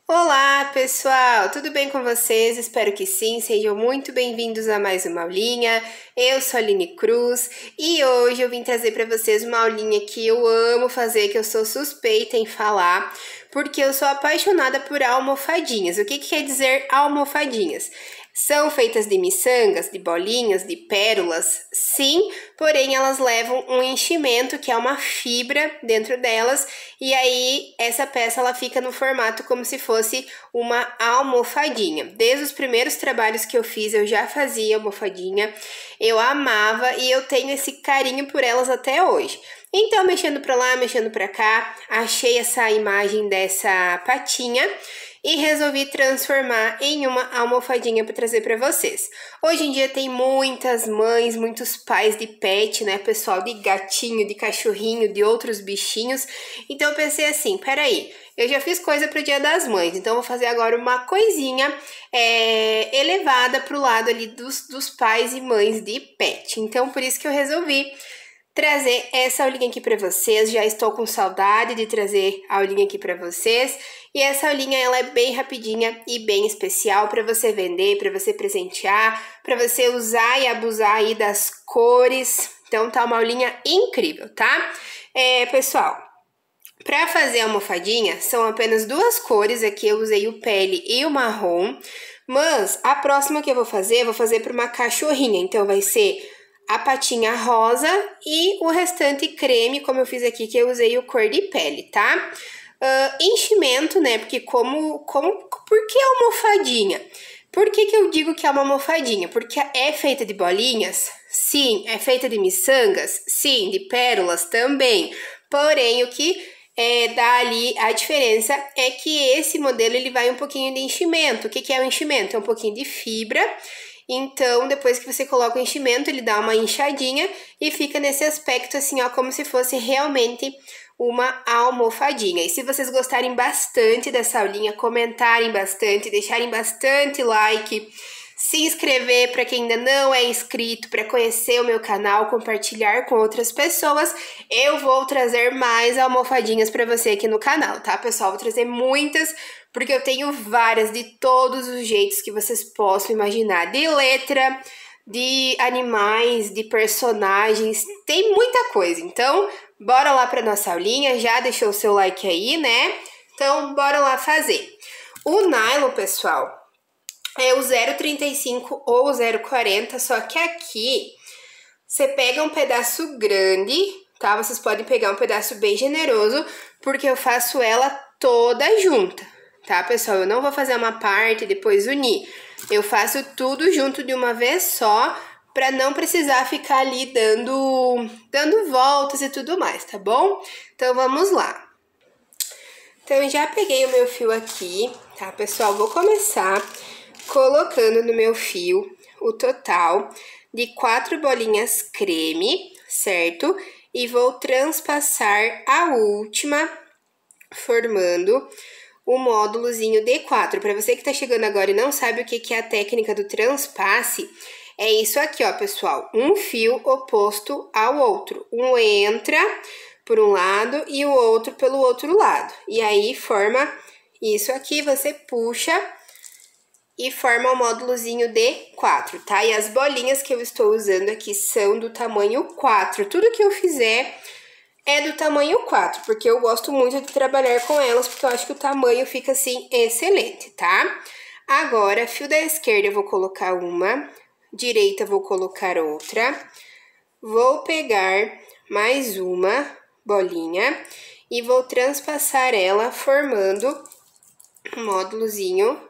Olá, pessoal! Tudo bem com vocês? Espero que sim. Sejam muito bem-vindos a mais uma aulinha. Eu sou a Aline Cruz e hoje eu vim trazer para vocês uma aulinha que eu amo fazer, que eu sou suspeita em falar, porque eu sou apaixonada por almofadinhas. O que quer dizer almofadinhas? São feitas de miçangas, de bolinhas, de pérolas, sim, porém elas levam um enchimento, que é uma fibra dentro delas, e aí essa peça ela fica no formato como se fosse uma almofadinha. Desde os primeiros trabalhos que eu fiz, eu já fazia almofadinha, eu amava e eu tenho esse carinho por elas até hoje. Então, mexendo para lá, mexendo para cá, achei essa imagem dessa patinha e resolvi transformar em uma almofadinha para trazer para vocês. Hoje em dia tem muitas mães, muitos pais de pet, né, pessoal, de gatinho, de cachorrinho, de outros bichinhos. Então eu pensei assim, peraí, eu já fiz coisa para o Dia das Mães, então vou fazer agora uma coisinha elevada para o lado ali dos pais e mães de pet. Então por isso que eu resolvi trazer essa aulinha aqui para vocês. Já estou com saudade de trazer a aulinha aqui para vocês. E essa aulinha ela é bem rapidinha e bem especial para você vender, para você presentear, para você usar e abusar aí das cores. Então tá uma aulinha incrível, tá? Pessoal, para fazer a almofadinha são apenas duas cores. Aqui eu usei o pele e o marrom. Mas a próxima que eu vou fazer para uma cachorrinha. Então vai ser a patinha rosa e o restante creme, como eu fiz aqui, que eu usei o cor de pele, tá? Enchimento, né? Porque por que almofadinha? Por que eu digo que é uma almofadinha? Porque é feita de bolinhas? Sim. É feita de miçangas? Sim. De pérolas? Também. Porém, o que dá ali a diferença é que esse modelo ele vai um pouquinho de enchimento. O que é o enchimento? É um pouquinho de fibra. Então, depois que você coloca o enchimento, ele dá uma inchadinha e fica nesse aspecto assim, ó, como se fosse realmente uma almofadinha. E se vocês gostarem bastante dessa aulinha, comentarem bastante, deixarem bastante like, se inscrever para quem ainda não é inscrito, para conhecer o meu canal, compartilhar com outras pessoas, eu vou trazer mais almofadinhas para você aqui no canal, tá, pessoal? Vou trazer muitas, porque eu tenho várias de todos os jeitos que vocês possam imaginar, de letra, de animais, de personagens, tem muita coisa. Então, bora lá para nossa aulinha. Já deixou o seu like aí, né? Então, bora lá fazer. O nylon, pessoal, é o 0,35 ou 0,40, só que aqui você pega um pedaço grande, tá? Vocês podem pegar um pedaço bem generoso, porque eu faço ela toda junta, tá, pessoal? Eu não vou fazer uma parte e depois unir. Eu faço tudo junto de uma vez só, para não precisar ficar ali dando voltas e tudo mais, tá bom? Então, vamos lá. Então, eu já peguei o meu fio aqui, tá, pessoal? Vou começar colocando no meu fio o total de 4 bolinhas creme, certo? E vou transpassar a última, formando o módulozinho D4. Para você que tá chegando agora e não sabe o que é a técnica do transpasse, é isso aqui, ó, pessoal. Um fio oposto ao outro. Um entra por um lado e o outro pelo outro lado. E aí, forma isso aqui, você puxa e forma o módulozinho D4, tá? E as bolinhas que eu estou usando aqui são do tamanho 4. Tudo que eu fizer é do tamanho 4, porque eu gosto muito de trabalhar com elas, porque eu acho que o tamanho fica, assim, excelente, tá? Agora, fio da esquerda eu vou colocar uma, direita vou colocar outra, vou pegar mais uma bolinha e vou transpassar ela, formando um módulozinho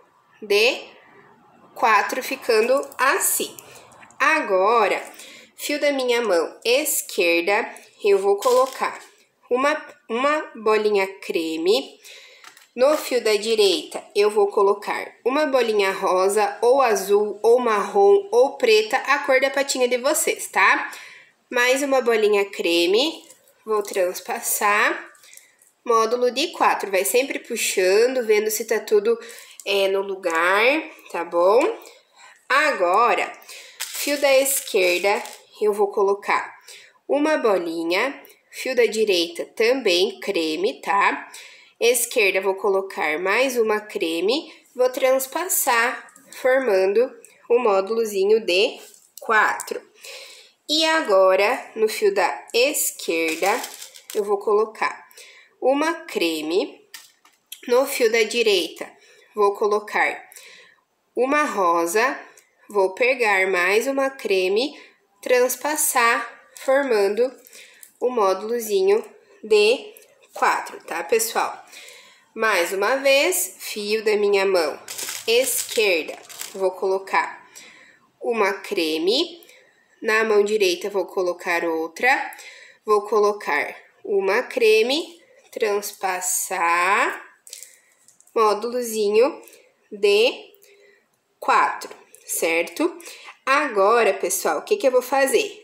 D4, ficando assim. Agora, fio da minha mão esquerda, eu vou colocar uma bolinha creme. No fio da direita, eu vou colocar uma bolinha rosa, ou azul, ou marrom, ou preta, a cor da patinha de vocês, tá? Mais uma bolinha creme, vou transpassar, módulo de 4. Vai sempre puxando, vendo se tá tudo no lugar, tá bom? Agora, fio da esquerda, eu vou colocar uma bolinha, fio da direita também creme, tá? esquerda, vou colocar mais uma creme, vou transpassar, formando o módulozinho de 4. E agora, no fio da esquerda, eu vou colocar uma creme. No fio da direita, vou colocar uma rosa, vou pegar mais uma creme, transpassar, formando o módulozinho de 4, tá, pessoal? Mais uma vez, fio da minha mão esquerda, vou colocar uma creme, na mão direita vou colocar outra, vou colocar uma creme, transpassar, módulozinho de 4, certo? Agora, pessoal, o que eu vou fazer?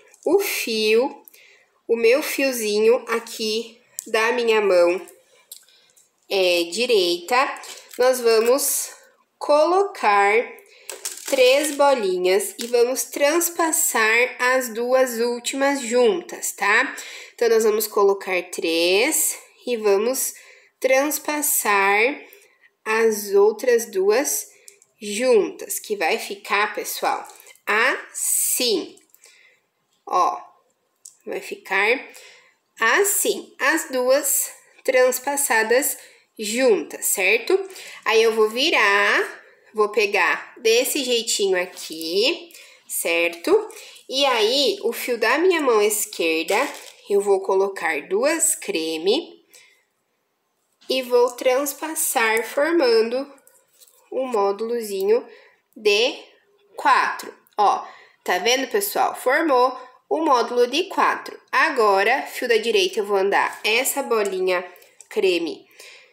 O meu fiozinho aqui da minha mão direita, nós vamos colocar 3 bolinhas e vamos transpassar as duas últimas juntas, tá? Então, nós vamos colocar 3 e vamos transpassar as outras duas juntas, que vai ficar, pessoal, assim, ó, vai ficar assim, as duas transpassadas juntas, certo? Aí eu vou virar, vou pegar desse jeitinho aqui, certo? E aí, o fio da minha mão esquerda, eu vou colocar 2 creme e vou transpassar, formando um módulozinho de 4. Ó, tá vendo, pessoal? Formou o módulo de 4. Agora, fio da direita, eu vou andar essa bolinha creme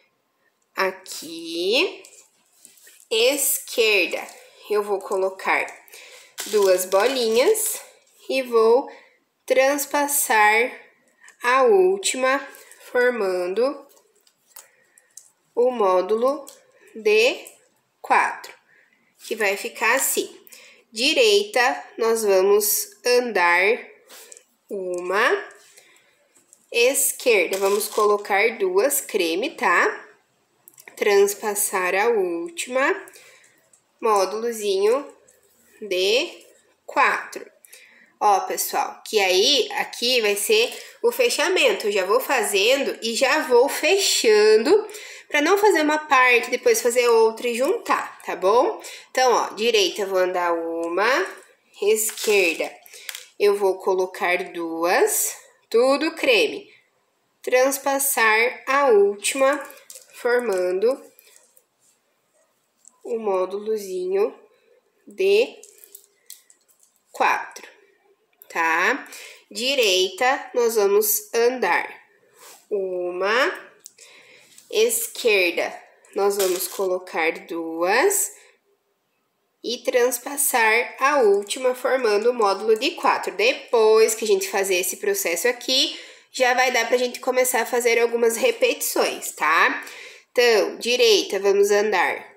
aqui. Esquerda, eu vou colocar 2 bolinhas e vou transpassar a última, formando o módulo de 4, que vai ficar assim. Direita, nós vamos andar uma, esquerda, vamos colocar 2 creme, tá? Transpassar a última, módulozinho de 4. Ó, pessoal, que aí, aqui vai ser o fechamento. Eu já vou fazendo e já vou fechando, para não fazer uma parte, depois fazer outra e juntar, tá bom? Então, ó, direita eu vou andar uma, esquerda eu vou colocar 2, tudo creme. Transpassar a última, formando o módulozinho de 4, tá? Direita, nós vamos andar uma, esquerda, nós vamos colocar 2 e transpassar a última, formando o módulo de 4. Depois que a gente fazer esse processo aqui, já vai dar pra gente começar a fazer algumas repetições, tá? Então, direita, vamos andar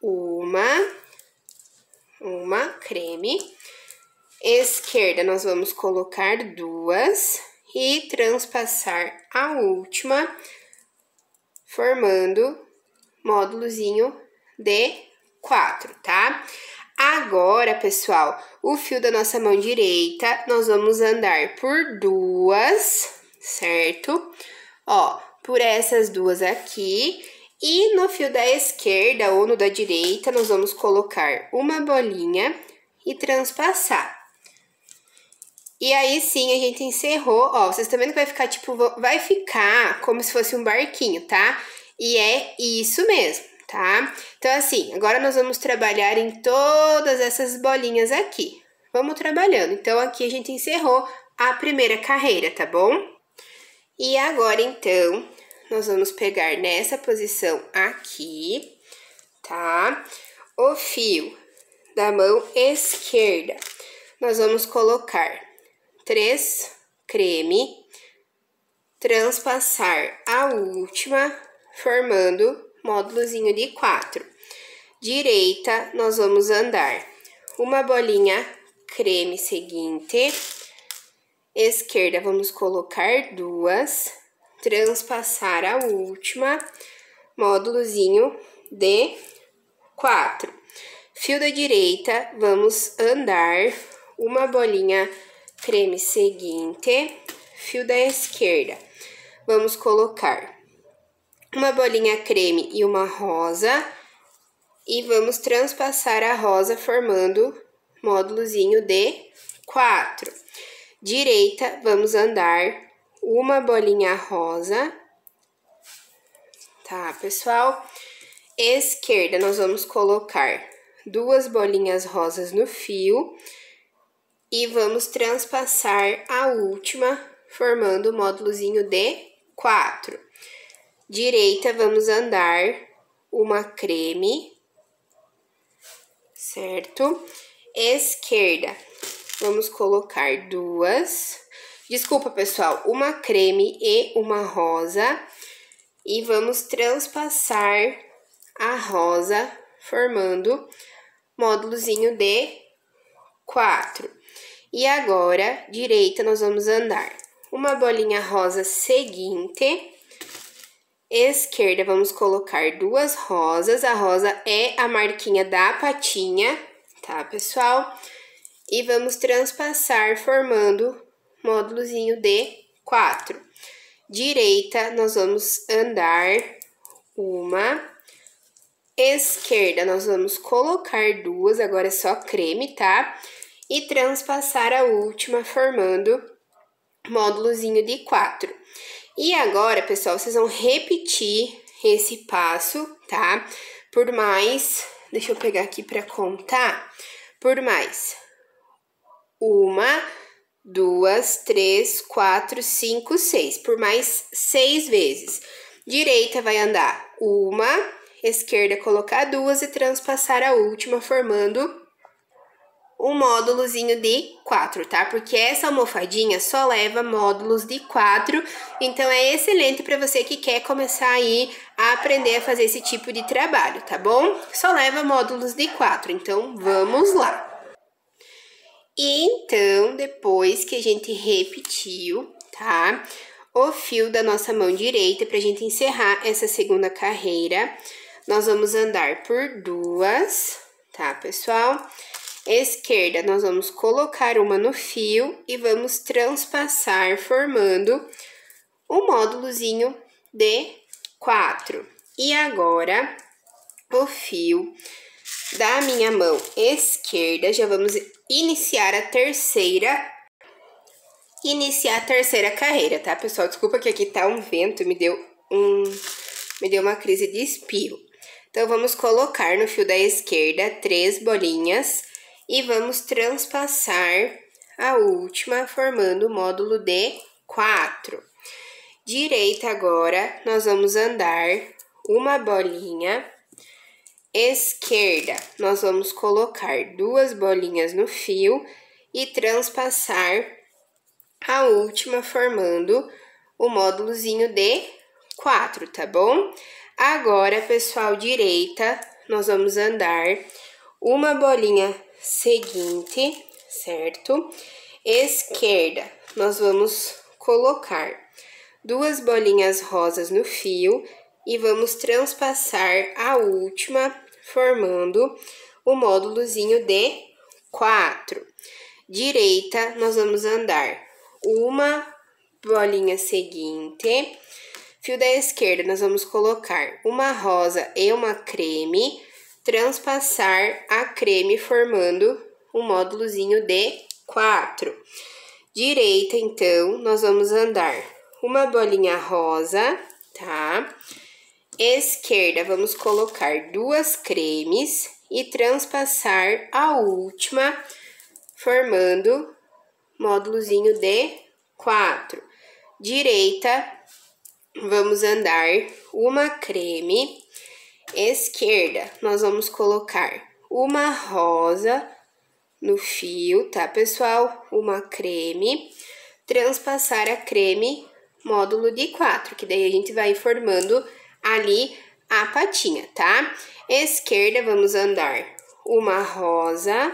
uma creme. Esquerda, nós vamos colocar 2 e transpassar a última, formando módulozinho de 4, tá? Agora, pessoal, o fio da nossa mão direita, nós vamos andar por 2, certo? Ó, por essas duas aqui. E no fio da esquerda ou no da direita, nós vamos colocar uma bolinha e transpassar. E aí sim, a gente encerrou, ó, vocês estão vendo que vai ficar tipo, vai ficar como se fosse um barquinho, tá? E é isso mesmo, tá? Então assim, agora nós vamos trabalhar em todas essas bolinhas aqui. Vamos trabalhando. Então aqui a gente encerrou a primeira carreira, tá bom? E agora então, nós vamos pegar nessa posição aqui, tá? O fio da mão esquerda, nós vamos colocar 3 creme, transpassar a última, formando módulozinho de 4. Direita, nós vamos andar uma bolinha creme seguinte. Esquerda, vamos colocar 2, transpassar a última, módulozinho de 4. Fio da direita, vamos andar uma bolinha creme seguinte, fio da esquerda, vamos colocar uma bolinha creme e uma rosa, e vamos transpassar a rosa formando módulozinho de 4. Direita, vamos andar uma bolinha rosa, tá, pessoal? Esquerda, nós vamos colocar 2 bolinhas rosas no fio e vamos transpassar a última, formando o módulozinho de 4. Direita, vamos andar uma creme, certo? Esquerda, vamos colocar 2. Desculpa, pessoal, uma creme e uma rosa. E vamos transpassar a rosa, formando módulozinho de 4. E agora, direita, nós vamos andar uma bolinha rosa seguinte. Esquerda, vamos colocar 2 rosas. A rosa é a marquinha da patinha, tá, pessoal? E vamos transpassar, formando módulozinho de 4. Direita, nós vamos andar uma. Esquerda, nós vamos colocar 2, agora é só creme, tá? E transpassar a última, formando módulozinho de 4. E agora, pessoal, vocês vão repetir esse passo, tá? Por mais, deixa eu pegar aqui pra contar, por mais 1, 2, 3, 4, 5, 6, por mais 6 vezes. Direita vai andar 1, esquerda colocar 2 e transpassar a última, formando um módulozinho de 4, tá? Porque essa almofadinha só leva módulos de 4, então é excelente para você que quer começar aí a aprender a fazer esse tipo de trabalho, tá bom? Só leva módulos de 4, então vamos lá. E então, depois que a gente repetiu, tá? O fio da nossa mão direita, pra gente encerrar essa segunda carreira, nós vamos andar por 2, tá, pessoal? Esquerda, nós vamos colocar uma no fio e vamos transpassar, formando um módulozinho de 4. E agora, o fio da minha mão esquerda, já vamos iniciar a terceira carreira, tá, pessoal? Desculpa que aqui tá um vento, me deu uma crise de espirro. Então, vamos colocar no fio da esquerda 3 bolinhas e vamos transpassar a última, formando o módulo de 4. Direita agora, nós vamos andar uma bolinha. Esquerda, nós vamos colocar 2 bolinhas no fio e transpassar a última, formando o módulozinho de 4, tá bom? Agora, pessoal, direita, nós vamos andar uma bolinha seguinte, certo? Esquerda, nós vamos colocar 2 bolinhas rosas no fio e vamos transpassar a última, formando o módulozinho de 4. Direita, nós vamos andar uma bolinha seguinte. Fio da esquerda, nós vamos colocar uma rosa e uma creme, transpassar a creme, formando um módulozinho de 4. Direita, então, nós vamos andar uma bolinha rosa, tá? Esquerda, vamos colocar 2 cremes e transpassar a última, formando módulozinho de 4. Direita, vamos andar uma creme. Esquerda, nós vamos colocar uma rosa no fio, tá, pessoal? Uma creme, transpassar a creme, módulo de 4, que daí a gente vai formando ali a patinha, tá? Esquerda, vamos andar uma rosa.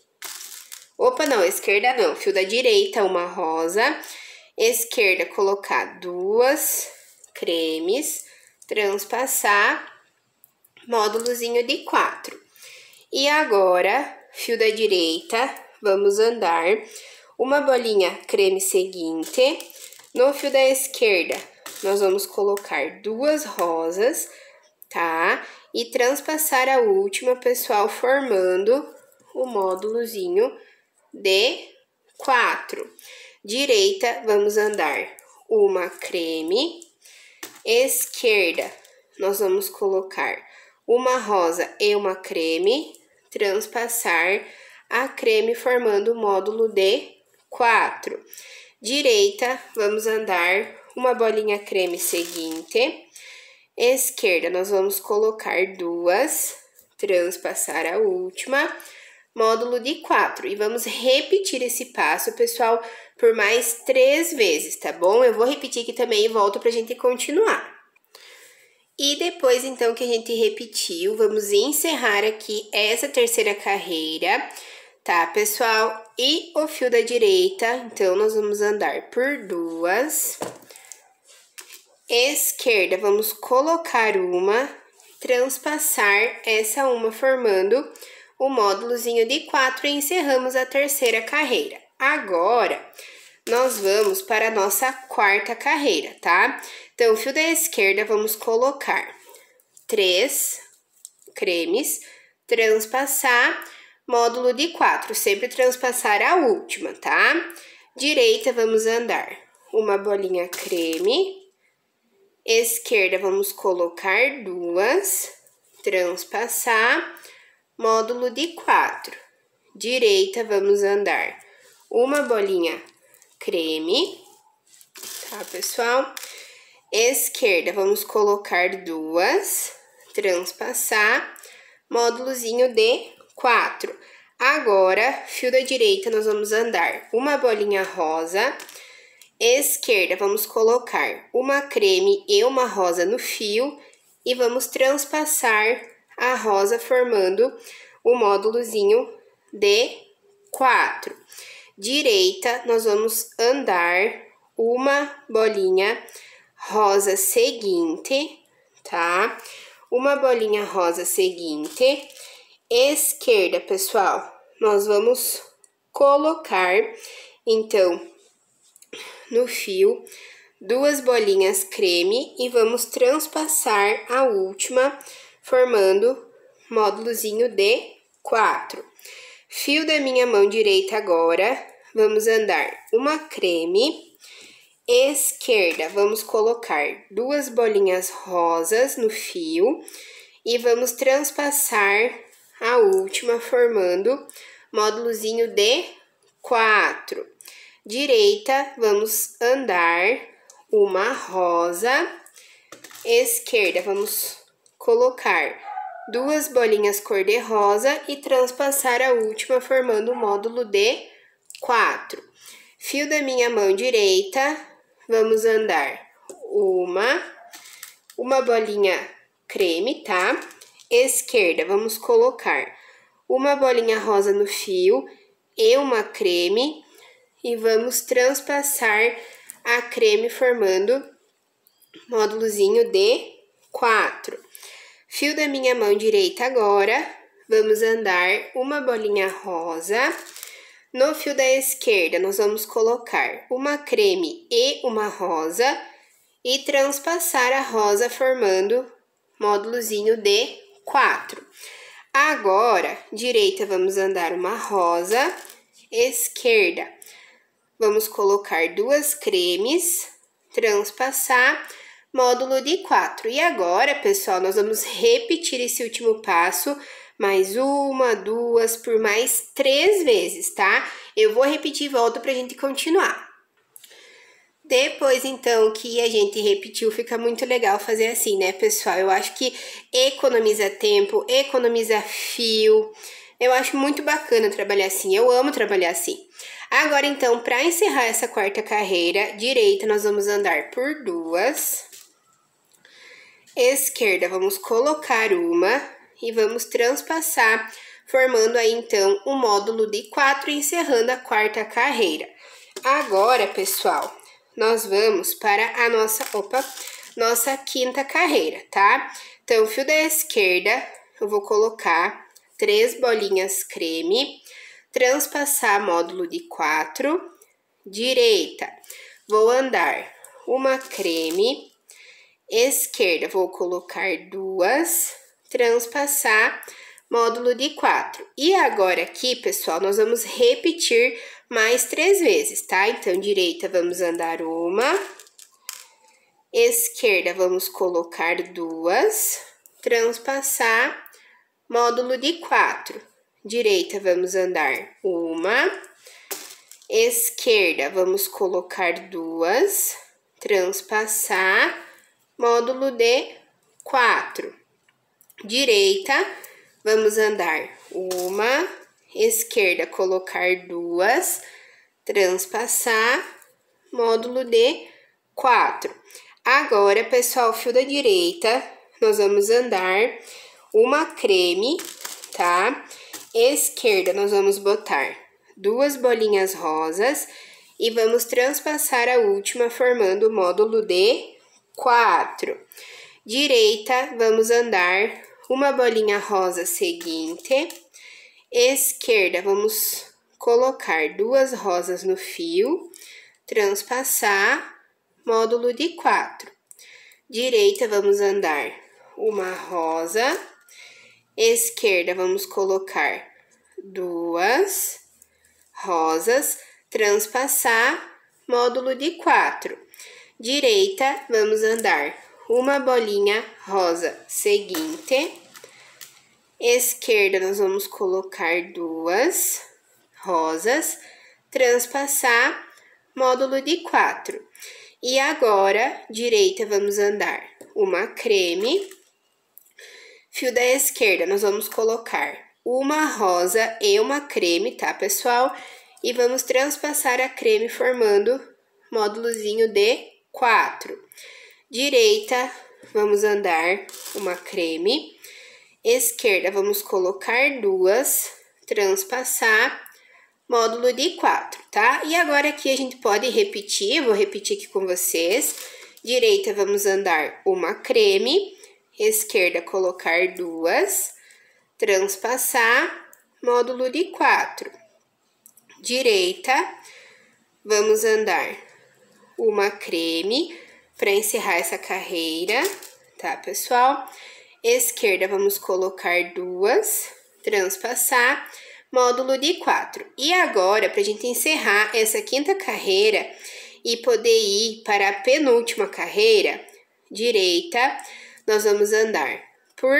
Opa, não, esquerda não, fio da direita, uma rosa. Esquerda, colocar 2 cremes, transpassar, módulozinho de 4. E agora, fio da direita, vamos andar uma bolinha creme seguinte. No fio da esquerda, nós vamos colocar 2 rosas, tá? E transpassar a última, pessoal, formando o módulozinho de 4. Direita, vamos andar uma creme. Esquerda, nós vamos colocar uma rosa e uma creme, transpassar a creme formando o módulo de 4. Direita, vamos andar uma bolinha creme seguinte. Esquerda, nós vamos colocar 2, transpassar a última, módulo de 4. E vamos repetir esse passo, pessoal, por mais 3 vezes, tá bom? Eu vou repetir aqui também e volto pra gente continuar. E depois, então, que a gente repetiu, vamos encerrar aqui essa terceira carreira, tá, pessoal? E o fio da direita, então, nós vamos andar por 2. Esquerda, vamos colocar uma, transpassar essa uma, formando o módulozinho de 4 e encerramos a terceira carreira. Agora, nós vamos para a nossa quarta carreira, tá? Então, fio da esquerda, vamos colocar 3 cremes, transpassar, módulo de 4, sempre transpassar a última, tá? Direita, vamos andar uma bolinha creme. Esquerda, vamos colocar 2, transpassar, módulo de 4. Direita, vamos andar uma bolinha creme, tá, pessoal? Esquerda, vamos colocar 2, transpassar, módulozinho de 4. Agora, fio da direita, nós vamos andar uma bolinha rosa. Esquerda, vamos colocar uma creme e uma rosa no fio e vamos transpassar a rosa formando o módulozinho de 4. Direita, nós vamos andar uma bolinha rosa seguinte, tá? Uma bolinha rosa seguinte. Esquerda, pessoal, nós vamos colocar, então, no fio, 2 bolinhas creme e vamos transpassar a última, formando módulozinho de 4. Fio da minha mão direita agora, vamos andar uma creme. Esquerda, vamos colocar 2 bolinhas rosas no fio e vamos transpassar a última, formando módulozinho de 4. Direita, vamos andar uma rosa. Esquerda, vamos colocar 2 bolinhas cor-de-rosa e transpassar a última, formando o módulo de 4. Fio da minha mão direita, vamos andar uma bolinha creme, tá? Esquerda, vamos colocar uma bolinha rosa no fio e uma creme e vamos transpassar a creme formando módulozinho de 4. Fio da minha mão direita agora, vamos andar uma bolinha rosa. No fio da esquerda, nós vamos colocar uma creme e uma rosa e transpassar a rosa formando módulozinho de 4. Agora, direita, vamos andar uma rosa. Esquerda, vamos colocar 2 cremes, transpassar, módulo de 4. E agora, pessoal, nós vamos repetir esse último passo mais 1, 2, por mais 3 vezes, tá? Eu vou repetir e volto pra gente continuar. Depois, então, que a gente repetiu, fica muito legal fazer assim, né, pessoal? Eu acho que economiza tempo, economiza fio. Eu acho muito bacana trabalhar assim, eu amo trabalhar assim. Agora, então, para encerrar essa quarta carreira, direita, nós vamos andar por 2. Esquerda, vamos colocar uma e vamos transpassar, formando aí, então, um módulo de 4, encerrando a quarta carreira. Agora, pessoal, nós vamos para a nossa, nossa quinta carreira, tá? Então, fio da esquerda, eu vou colocar 3 bolinhas creme, transpassar módulo de 4, direita, vou andar uma creme, esquerda, vou colocar 2, transpassar módulo de 4. E agora aqui, pessoal, nós vamos repetir mais 3 vezes, tá? Então, direita, vamos andar uma, esquerda, vamos colocar 2, transpassar módulo de 4. Direita, vamos andar uma, esquerda, vamos colocar 2, transpassar módulo de 4. Direita, vamos andar uma, esquerda, colocar 2, transpassar módulo de 4. Agora, pessoal, fio da direita, nós vamos andar uma creme, tá? Esquerda, nós vamos botar 2 bolinhas rosas e vamos transpassar a última, formando o módulo de 4. Direita, vamos andar uma bolinha rosa seguinte. Esquerda, vamos colocar 2 rosas no fio, transpassar, módulo de 4. Direita, vamos andar uma rosa. Esquerda, vamos colocar 2 rosas, transpassar, módulo de 4. Direita, vamos andar uma bolinha rosa seguinte. Esquerda, nós vamos colocar 2 rosas, transpassar, módulo de 4. E agora, direita, vamos andar uma creme. Fio da esquerda, nós vamos colocar uma rosa e uma creme, tá, pessoal? E vamos transpassar a creme, formando módulozinho de 4. Direita, vamos andar uma creme. Esquerda, vamos colocar 2, transpassar, módulo de 4, tá? E agora aqui a gente pode repetir, vou repetir aqui com vocês. Direita, vamos andar uma creme. Esquerda, colocar 2, transpassar, módulo de 4. Direita, vamos andar uma creme para encerrar essa carreira, tá, pessoal? Esquerda, vamos colocar 2, transpassar, módulo de 4. E agora, para a gente encerrar essa quinta carreira e poder ir para a penúltima carreira, direita, nós vamos andar por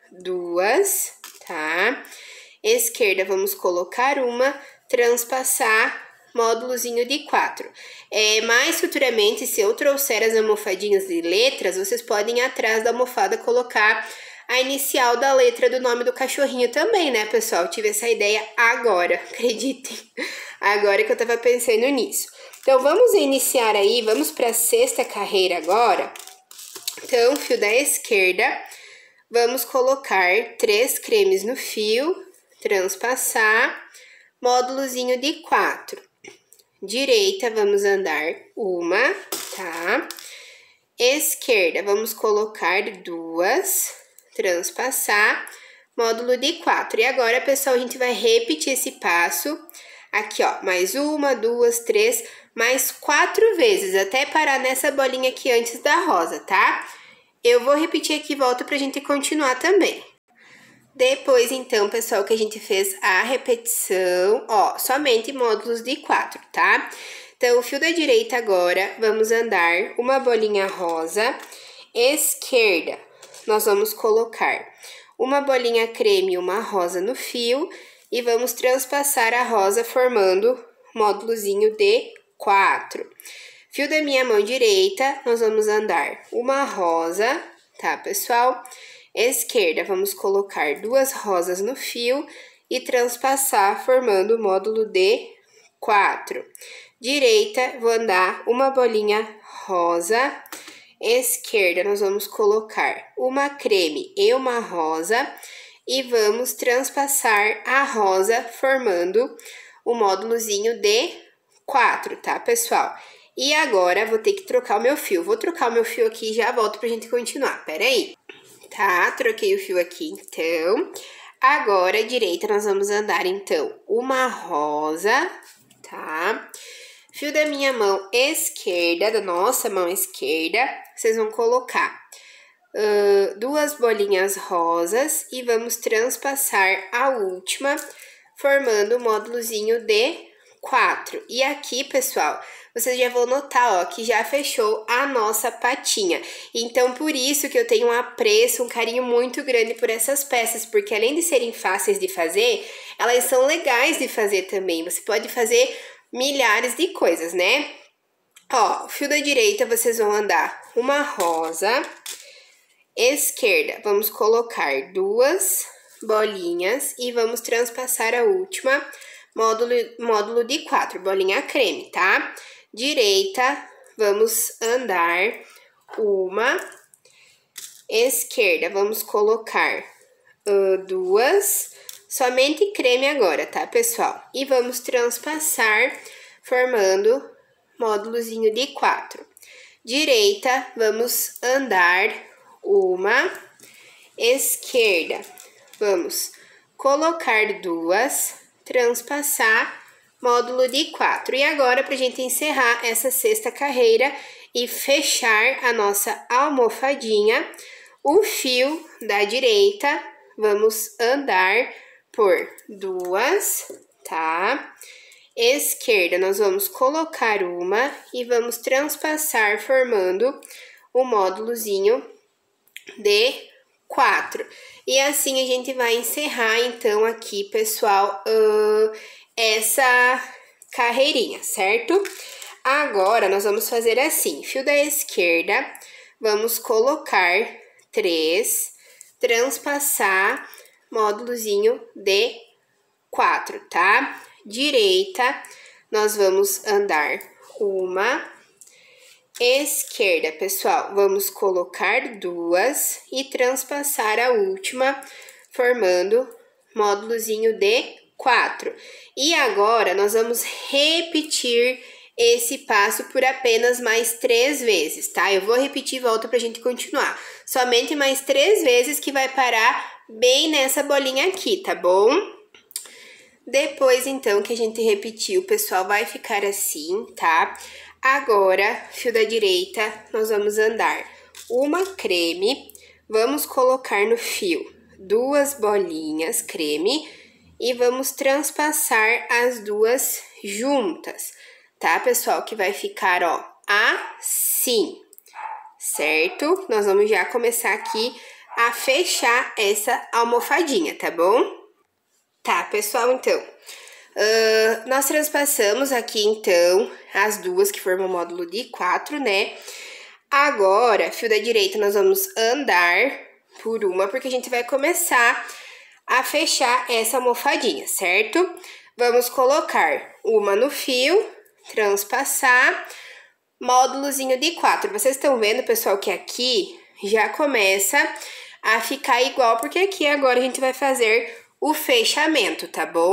2, tá? Esquerda, vamos colocar uma, transpassar, módulozinho de 4. Mais futuramente, se eu trouxer as almofadinhas de letras, vocês podem ir atrás da almofada colocar a inicial da letra do nome do cachorrinho também, né, pessoal? Eu tive essa ideia agora, acreditem. Agora que eu tava pensando nisso. Então, vamos iniciar aí, vamos para a sexta carreira agora. Então, fio da esquerda, vamos colocar 3 cremes no fio, transpassar, módulozinho de 4. Direita, vamos andar uma, tá? Esquerda, vamos colocar 2, transpassar, módulo de 4. E agora, pessoal, a gente vai repetir esse passo aqui, ó, mais 1, 2, 3, mais 4 vezes, até parar nessa bolinha aqui antes da rosa, tá? Eu vou repetir aqui e volto pra gente continuar também. Depois, então, pessoal, que a gente fez a repetição, ó, somente módulos de 4, tá? Então, o fio da direita agora, vamos andar uma bolinha rosa. Esquerda, nós vamos colocar uma bolinha creme e uma rosa no fio e vamos transpassar a rosa formando módulozinho de 4. Fio da minha mão direita, nós vamos andar uma rosa, tá, pessoal? Esquerda, vamos colocar 2 rosas no fio e transpassar, formando o módulo de 4. Direita, vou andar uma bolinha rosa. Esquerda, nós vamos colocar uma creme e uma rosa e vamos transpassar a rosa, formando o módulozinho de 4, tá, pessoal? E agora, vou ter que trocar o meu fio. Vou trocar o meu fio aqui e já volto pra gente continuar. Pera aí. Tá, troquei o fio aqui, então. Agora, à direita, nós vamos andar, então, uma rosa, tá? Fio da minha mão esquerda, da nossa mão esquerda, vocês vão colocar duas bolinhas rosas e vamos transpassar a última, formando o módulozinho de 4. E aqui, pessoal, vocês já vão notar, ó, que já fechou a nossa patinha. Então, por isso que eu tenho um apreço, um carinho muito grande por essas peças, porque além de serem fáceis de fazer, elas são legais de fazer também. Você pode fazer milhares de coisas, né? Ó, o fio da direita vocês vão andar uma rosa, esquerda, vamos colocar duas bolinhas e vamos transpassar a última, módulo de 4, bolinha creme, tá? Direita, vamos andar uma, esquerda, vamos colocar duas, somente creme agora, tá, pessoal? E vamos transpassar, formando módulozinho de 4. Direita, vamos andar uma, esquerda, vamos colocar duas, transpassar, módulo de 4. E agora, pra gente encerrar essa sexta carreira e fechar a nossa almofadinha, o fio da direita, vamos andar por duas, tá? Esquerda, nós vamos colocar uma e vamos transpassar, formando o módulozinho de 4. E assim a gente vai encerrar, então, aqui, pessoal, essa carreirinha, certo? Agora, nós vamos fazer assim, fio da esquerda, vamos colocar 3, transpassar, módulozinho de 4, tá? Direita, nós vamos andar uma, esquerda, pessoal, vamos colocar duas e transpassar a última, formando módulozinho de 4. E agora, nós vamos repetir esse passo por apenas mais 3 vezes, tá? Eu vou repetir e volto pra gente continuar. Somente mais 3 vezes que vai parar bem nessa bolinha aqui, tá bom? Depois, então, que a gente repetiu, o pessoal vai ficar assim, tá? Agora, fio da direita, nós vamos andar uma creme, vamos colocar no fio duas bolinhas creme e vamos transpassar as duas juntas, tá, pessoal? Que vai ficar, ó, assim, certo? Nós vamos já começar aqui a fechar essa almofadinha, tá bom? Tá, pessoal, então, nós transpassamos aqui, então, as duas que formam o módulo de 4, né? Agora, fio da direita, nós vamos andar por uma, porque a gente vai começar a fechar essa almofadinha, certo? Vamos colocar uma no fio, transpassar, módulozinho de 4. Vocês estão vendo, pessoal, que aqui já começa a ficar igual, porque aqui agora a gente vai fazer o fechamento, tá bom?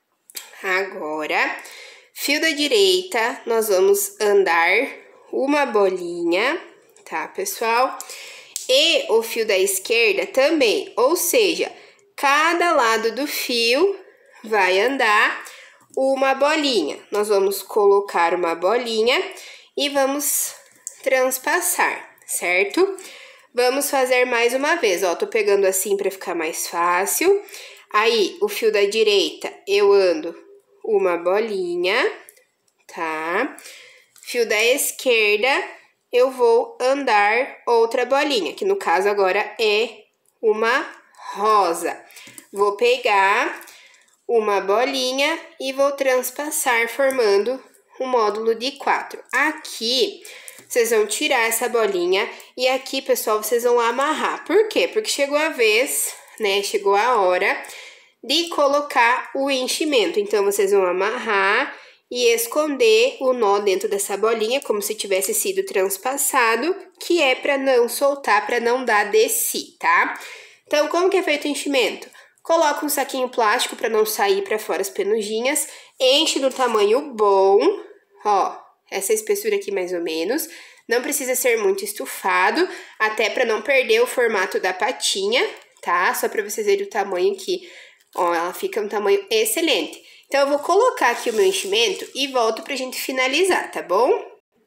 Agora, fio da direita, nós vamos andar uma bolinha, tá, pessoal? E o fio da esquerda também, ou seja, cada lado do fio vai andar uma bolinha. Nós vamos colocar uma bolinha e vamos transpassar, certo? Vamos fazer mais uma vez, ó, tô pegando assim para ficar mais fácil. Aí, o fio da direita, eu ando uma bolinha, tá? Fio da esquerda, eu vou andar outra bolinha, que no caso agora é uma rosa. Vou pegar uma bolinha e vou transpassar, formando um módulo de 4. Aqui, vocês vão tirar essa bolinha e aqui, pessoal, vocês vão amarrar. Por quê? Porque chegou a vez, né? Chegou a hora de colocar o enchimento. Então, vocês vão amarrar e esconder o nó dentro dessa bolinha, como se tivesse sido transpassado, que é para não soltar, para não dar de si, tá? Então, como que é feito o enchimento? Coloca um saquinho plástico para não sair para fora as penugem, enche no tamanho bom, ó, essa espessura aqui mais ou menos. Não precisa ser muito estufado, até para não perder o formato da patinha, tá? Só para vocês verem o tamanho aqui. Ó, ela fica um tamanho excelente. Então, eu vou colocar aqui o meu enchimento e volto pra gente finalizar, tá bom?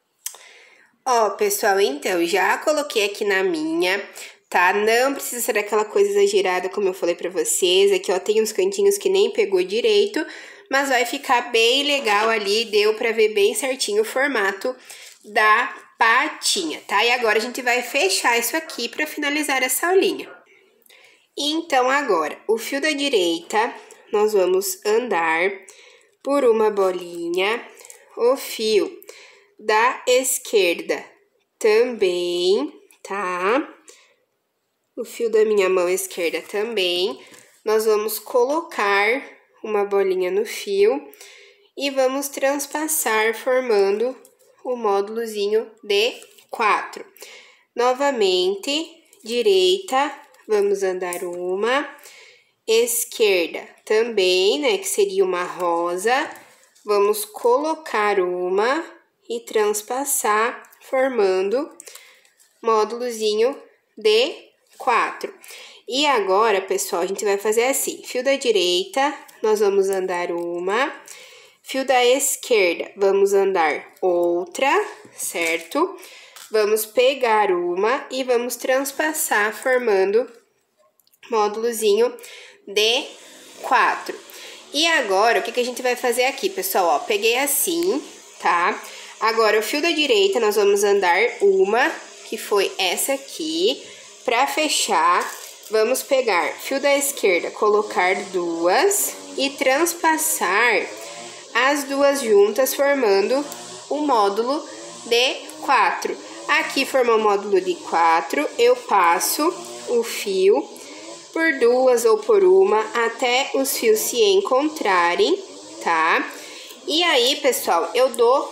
Ó, pessoal, então, já coloquei aqui na minha, tá? Não precisa ser aquela coisa exagerada, como eu falei pra vocês. Aqui, ó, tem uns cantinhos que nem pegou direito, mas vai ficar bem legal ali, deu pra ver bem certinho o formato da patinha, tá? E agora a gente vai fechar isso aqui pra finalizar essa aulinha. Então, agora, o fio da direita, nós vamos andar por uma bolinha, o fio da esquerda também, tá? O fio da minha mão esquerda também. Nós vamos colocar uma bolinha no fio e vamos transpassar formando o módulozinho de 4. Novamente, direita, vamos andar uma, esquerda também, né, que seria uma rosa. Vamos colocar uma e transpassar, formando módulozinho de 4. E agora, pessoal, a gente vai fazer assim, fio da direita, nós vamos andar uma, fio da esquerda, vamos andar outra, certo? Vamos pegar uma e vamos transpassar, formando módulozinho de 4. E agora, o que a gente vai fazer aqui, pessoal? Ó, peguei assim, tá? Agora, o fio da direita, nós vamos andar uma, que foi essa aqui. Pra fechar, vamos pegar fio da esquerda, colocar duas e transpassar as duas juntas, formando o módulo de 4. Aqui formou o módulo de 4, eu passo o fio por duas ou por uma, até os fios se encontrarem, tá? E aí, pessoal, eu dou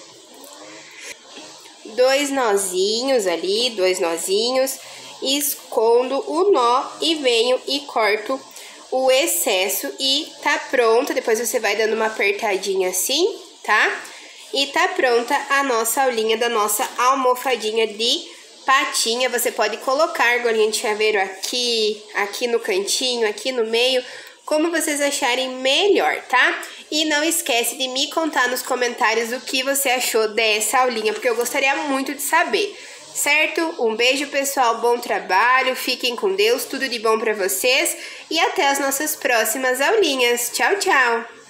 2 nozinhos ali, 2 nozinhos, escondo o nó e venho e corto o excesso e tá pronta. Depois você vai dando uma apertadinha assim, tá? E tá pronta a nossa aulinha da nossa almofadinha de patinha. Você pode colocar argolinha de chaveiro aqui, aqui no cantinho, aqui no meio, como vocês acharem melhor, tá? E não esquece de me contar nos comentários o que você achou dessa aulinha, porque eu gostaria muito de saber, certo? Um beijo, pessoal, bom trabalho, fiquem com Deus, tudo de bom pra vocês e até as nossas próximas aulinhas. Tchau, tchau!